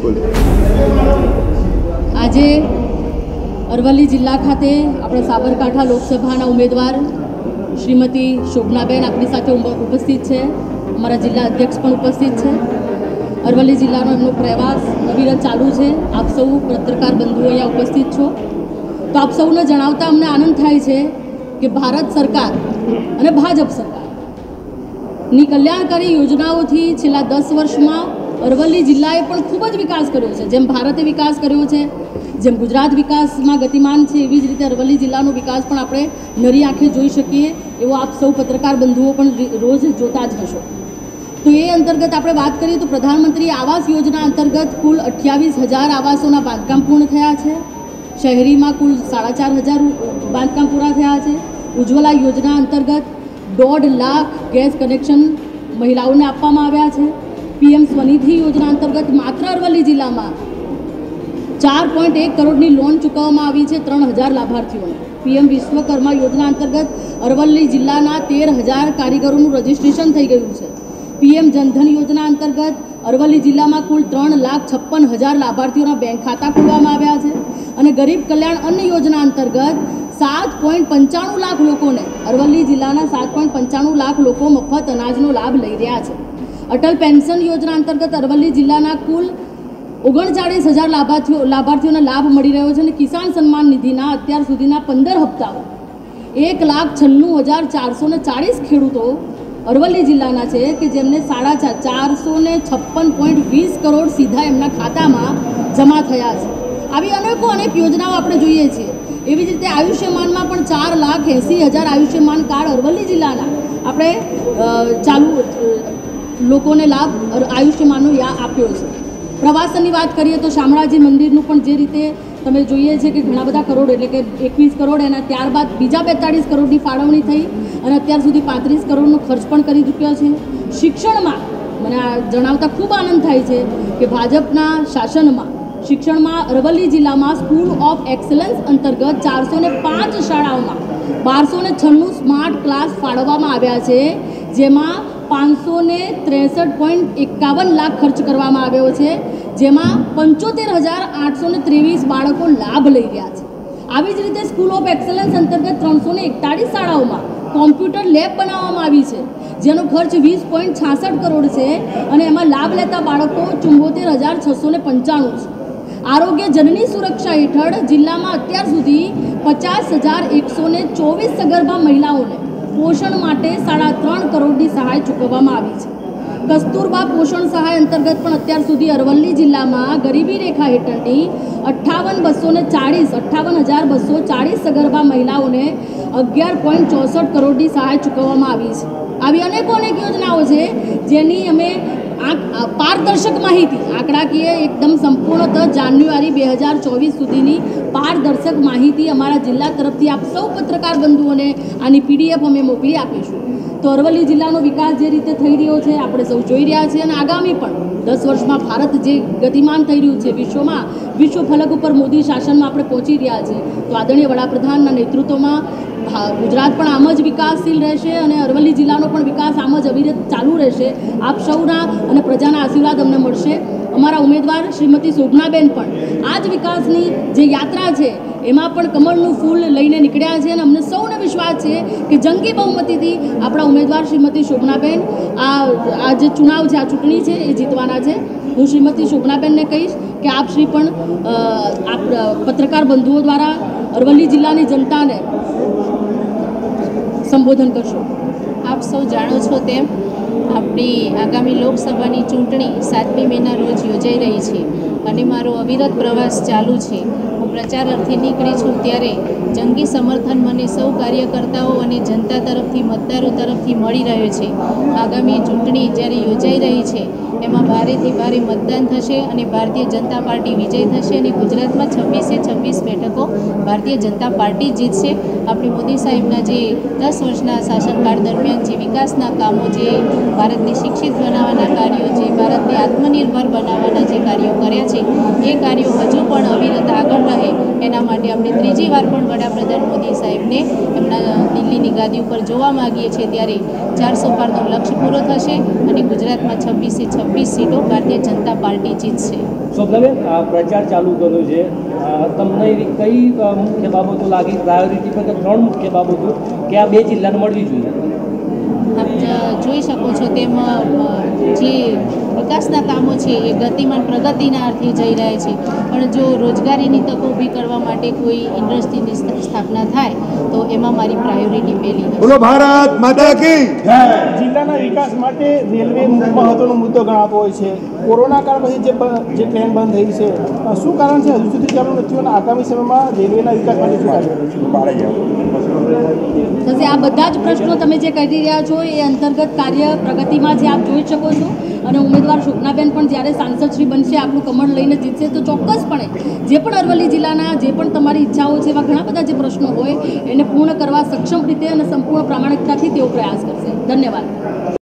બોલો। આજે અરવલ્લી જિલ્લા ખાતે આપણે સાબરકાંઠા લોકસભાના ઉમેદવાર શ્રીમતી શોભનાબેન આપણી સાથે ઉપસ્થિત છે। અમારા જિલ્લા અધ્યક્ષ પણ ઉપસ્થિત છે। અરવલ્લી જિલ્લાનો એમનો પ્રવાસ અવિરત ચાલુ છે। આપ સૌ પત્રકાર બંધુઓ અહીંયા ઉપસ્થિત છો તો આપ સૌને જણાવતા અમને આનંદ થાય છે કે ભારત સરકાર અને ભાજપ સરકારની કલ્યાણકારી યોજનાઓથી છેલ્લા 10 વર્ષમાં અરવલ્લી જિલ્લાએ પણ ખૂબ જ વિકાસ કર્યો છે। જેમ ભારતે વિકાસ કર્યો છે, જેમ ગુજરાત વિકાસમાં ગતિમાન છે, એવી જ રીતે અરવલ્લી જિલ્લાનો વિકાસ પણ આપણે નરી આંખે જોઈ શકીએ એવો આપ સૌ પત્રકાર બંધુઓ પણ રોજ જોતા જ હશો। તો એ અંતર્ગત આપણે વાત કરીએ તો પ્રધાનમંત્રી આવાસ યોજના અંતર્ગત કુલ 28,000 આવાસોના બાંધકામ પૂર્ણ થયા છે। શહેરીમાં કુલ 4,500 બાંધકામ પૂરા થયા છે। ઉજ્જવલા યોજના અંતર્ગત 1.5 લાખ ગેસ કનેક્શન મહિલાઓને આપવામાં આવ્યા છે। પીએમ સ્વનિધિ યોજના અંતર્ગત માત્ર અરવલ્લી જિલ્લામાં 4.1 કરોડની લોન ચૂકવવામાં આવી છે 3,000 લાભાર્થીઓને। પીએમ વિશ્વકર્મા યોજના અંતર્ગત અરવલ્લી જિલ્લાના 13,000 કારીગરોનું રજીસ્ટ્રેશન થઈ ગયું છે। પીએમ જનધન યોજના અંતર્ગત અરવલ્લી જિલ્લામાં કુલ 3,56,000 લાભાર્થીઓના બેંક ખાતા ખોલવામાં આવ્યા છે અને ગરીબ કલ્યાણ અન્ન યોજના અંતર્ગત 7.95 લાખ લોકોને અરવલ્લી જિલ્લાના 7.95 લાખ લોકો મફત અનાજનો લાભ લઈ રહ્યા છે। અટલ પેન્શન યોજના અંતર્ગત અરવલ્લી જિલ્લાના કુલ 39,000 લાભાર્થીઓને લાભ મળી રહ્યો છે અને કિસાન સન્માન નિધિના અત્યાર સુધીના 15 હપ્તાઓ 1,96,440 ખેડૂતો અરવલ્લી જિલ્લાના છે કે જેમને 456.20 કરોડ સીધા એમના ખાતામાં જમા થયા છે। આવી અનેક યોજનાઓ આપણે જોઈએ છીએ। એવી જ રીતે આયુષ્યમાનમાં પણ 4,80,000 આયુષ્યમાન કાર્ડ અરવલ્લી જિલ્લાના આપણે ચાલુ લોકોને લાભ આયુષ્યમાનનો આપ્યો છે। પ્રવાસનની વાત કરીએ તો શામળાજી મંદિરનું પણ જે રીતે તમે જોઈએ છે કે ઘણા બધા કરોડ એટલે કે 21 કરોડ એના ત્યારબાદ બીજા 42 કરોડની ફાળવણી થઈ અને અત્યાર સુધી 35 કરોડનો ખર્ચ પણ કરી ચૂક્યો છે। શિક્ષણમાં મને આ જણાવતા ખૂબ આનંદ થાય છે કે ભાજપના શાસનમાં શિક્ષણમાં અરવલ્લી જિલ્લામાં સ્કૂલ ઓફ એક્સલન્સ અંતર્ગત 405 શાળાઓમાં 1296 સ્માર્ટ ક્લાસ ફાળવવામાં આવ્યા છે, જેમાં 563.51 લાખ ખર્ચ કરવામાં આવ્યો છે, જેમાં 75,823 બાળકો લાભ લઈ રહ્યા છે। આવી જ રીતે સ્કૂલ ઓફ એક્સલન્સ અંતર્ગત 341 શાળાઓમાં કોમ્પ્યુટર લેબ બનાવવામાં આવી છે, જેનો ખર્ચ 20.66 કરોડ છે અને એમાં લાભ લેતા બાળકો 74,695 છે। આરોગ્ય જનની સુરક્ષા હેઠળ જિલ્લામાં અત્યાર સુધી 50,124 સગર્ભા મહિલાઓને પોષણ માટે 3.5 કરોડની સહાય ચૂકવવામાં આવી છે। કસ્તુરબા પોષણ સહાય અંતર્ગત પણ અત્યાર સુધી અરવલ્લી જિલ્લામાં ગરીબી રેખા હેઠળની 58,240 સગર્ભા મહિલાઓને 11.64 કરોડની સહાય ચૂકવવામાં આવી છે। આવી અનેક યોજનાઓ છે જેની અમે પારદર્શક માહિતી આંકડાકીય એકદમ સંપૂર્ણતઃ જાન્યુઆરી 2024 સુધીની પારદર્શક માહિતી અમારા જિલ્લા તરફથી આપ સૌ પત્રકાર બંધુઓને આની PDF અમે મોકલી આપીશું। તો અરવલ્લી જિલ્લાનો વિકાસ જે રીતે થઈ રહ્યો છે આપણે સૌ જોઈ રહ્યા છીએ અને આગામી પણ 10 વર્ષમાં ભારત જે ગતિમાન થઈ રહ્યું છે વિશ્વ ફલક ઉપર મોદી શાસનમાં આપણે પહોંચી રહ્યા છીએ। તો આદરણીય વડાપ્રધાનના નેતૃત્વમાં ગુજરાત પણ આમ જ વિકાસશીલ રહેશે અને અરવલ્લી જિલ્લાનો પણ વિકાસ આમ જ અવિરત ચાલુ રહેશે। આપ સૌના અને પ્રજાના આશીર્વાદ અમને મળશે। અમારા ઉમેદવાર શ્રીમતી શોભનાબેન પણ આ જ વિકાસની જે યાત્રા છે એમાં પણ કમળનું ફૂલ લઈને નીકળ્યા છે અને અમને સૌને વિશ્વાસ છે કે જંગી બહુમતીથી આપણા ઉમેદવાર શ્રીમતી શોભનાબેન આ જે ચુનાવ છે, આ ચૂંટણી છે એ જીતવાના છે। હું શ્રીમતી શોભનાબેનને કહીશ કે આપ શ્રી પણ આપ પત્રકાર બંધુઓ દ્વારા અરવલ્લી જિલ્લાની જનતાને સંબોધન કરશો। આપ સૌ જાણો છો તેમ આપણી આગામી લોકસભાની ચૂંટણી 7મી મેના રોજ યોજાઈ રહી છે અને મારો અવિરત પ્રવાસ ચાલુ છે। હું પ્રચાર અર્થે નીકળી છું ત્યારે જંગી સમર્થન મને સૌ કાર્યકર્તાઓ અને જનતા તરફથી મતદારો તરફથી મળી રહ્યો છે। આગામી ચૂંટણી જ્યારે યોજાઈ રહી છે એમાં ભારેથી ભારે મતદાન થશે અને ભારતીય જનતા પાર્ટી વિજય થશે અને ગુજરાતમાં 26 બેઠકો ભારતીય જનતા પાર્ટી જીતશે। આપણે મોદી સાહેબના જે 10 વર્ષના શાસનકાળ દરમિયાન જે વિકાસના કામો, જે ભારતને શિક્ષિત બનાવવાના કાર્યો, જે ભારતને આત્મનિર્ભર બનાવવાના જે કાર્યો કર્યા છે એ કાર્યો હજુ પણ અવિરત આગળ રહે એના માટે આપણે ત્રીજી વાર પણ વડાપ્રધાન મોદી સાહેબને એમના દિલ્હીની ગાદી ઉપર જોવા માગીએ છીએ ત્યારે 400 પારનો લક્ષ્ય પૂરો થશે અને ગુજરાતમાં 26 સીટો ભારતીય જનતા પાર્ટી જીતશે. શોભનાબેન, આ પ્રચાર ચાલુ કર્યો છે, તમને એવી કઈ મુખ્ય બાબતો લાગી પ્રાયોરિટી પર, કે 3 મુખ્ય બાબતો કે આ 2 જિલ્લાને મળવી જોઈએ? આપ જોઈ શકો છો તેમ જે વિકાસના કામો છે એ ગતિમાન પ્રગતિના અર્થે જઈ રહ્યા છે, પણ જો રોજગારીની તકો ઊભી કરવા માટે કોઈ ઇન્ડસ્ટ્રીની સ્થાપના થાય તો એમાં મારી પ્રાયોરિટી પહેલી છે. બોલો ભારત માતા કી જય. જિલ્લાના વિકાસ માટે રેલવે મહત્વનો મુદ્દો ગણાતો હોય છે. કોરોના કાળ પછી જે ટ્રેન બંધ થઈ છે, શું કારણ છે હજુ સુધી ચાલુ નથી અને આગામી સમયમાં રેલવેના વિકાસ માટે શું થશે? આ બધા જ પ્રશ્નો તમે જે કરી રહ્યા છો એ અંતર્ગત કાર્ય પ્રગતિમાં જે આપ જોઈ શકો છો. અને ઉમેદવાર શોભનાબેન પણ જ્યારે સાંસદશ્રી બનશે, આપણું કમળ લઈને જીતશે, તો ચોક્કસપણે જે પણ અરવલ્લી જિલ્લાના જે પણ તમારી ઈચ્છાઓ છે એવા ઘણા બધા જે પ્રશ્નો હોય એને પૂર્ણ કરવા સક્ષમ રીતે અને સંપૂર્ણ પ્રામાણિકતાથી તેઓ પ્રયાસ કરશે. ધન્યવાદ.